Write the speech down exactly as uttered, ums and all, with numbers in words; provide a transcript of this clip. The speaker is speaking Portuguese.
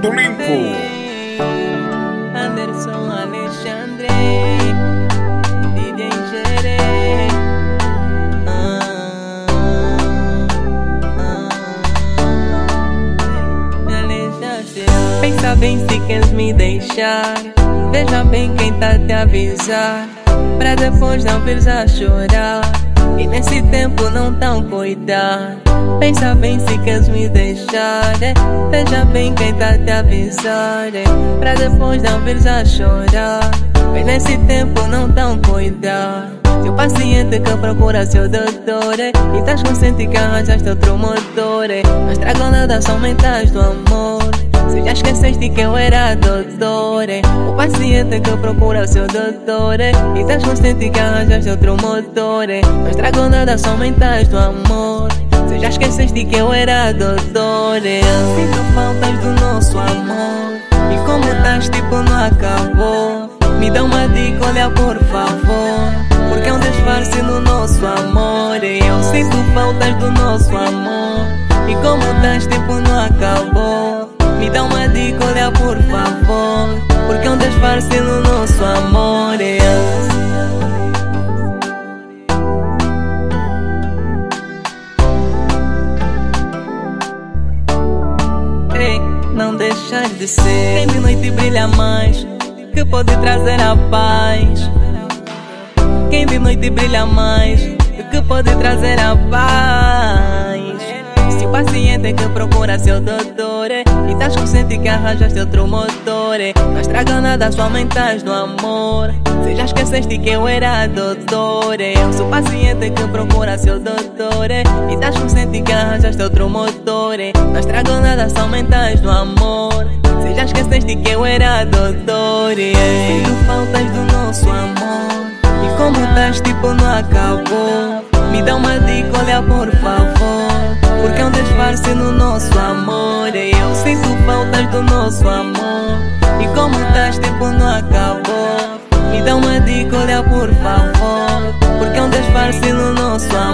Tudo limpo. Anderson Alexandre, D J Jere. Ah, ah, Alexandre. Pensa bem se queres me deixar. Veja bem quem tá te avisar, pra depois não vires a chorar e nesse tempo não tão cuidar. Pensa bem se queres me deixar, é. Veja bem quem tá te avisar, é. Pra depois não vires a chorar e nesse tempo não tão cuidar. Seu paciente que procura seu doutor, é. E estás consciente que arranjaste outro motor, é. Não estragam nada, são mentais do amor. Se já esqueceste que eu era doutor, é. O paciente que procura seu doutor, é. E estás consciente que arranjaste outro motor, é. Não estragam nada, são mentais do amor. Se já esqueceste que eu era doutor, é. Sinto faltas do nosso amor, e como estás tipo não acabou. Me dá uma dica, olha por favor, porque é um disfarce no nosso amor, é. Eu sinto faltas do nosso amor, e como estás tipo não acabou. Me dá uma dica, olha por favor, porque é um disfarce no nosso amor, é. Ei, não deixas de ser quem de noite brilha mais, que pode trazer a paz. Quem de noite brilha mais, que pode trazer a paz. Se o paciente que procura seu doutor, é. E estás consciente que arranjaste outro motor, é. Não estraga nada, só mentais do amor. Se já esqueceste que eu era doutor, é. Eu sou paciente que procura seu doutor, é. E estás consciente que arranjaste outro motor, é. Não estraga nada, só mentais do amor. Se já esqueceste que eu era doutor, é. Sinto faltas do nosso amor, e como estás tipo não acabou. Me dá uma dica, olha por favor, porque é um disfarce no nosso amor, é. Eu sinto faltas do nosso amor, e como estás tipo não acabou. Me dá uma dica, olha por favor, porque é um disfarce no nosso amor.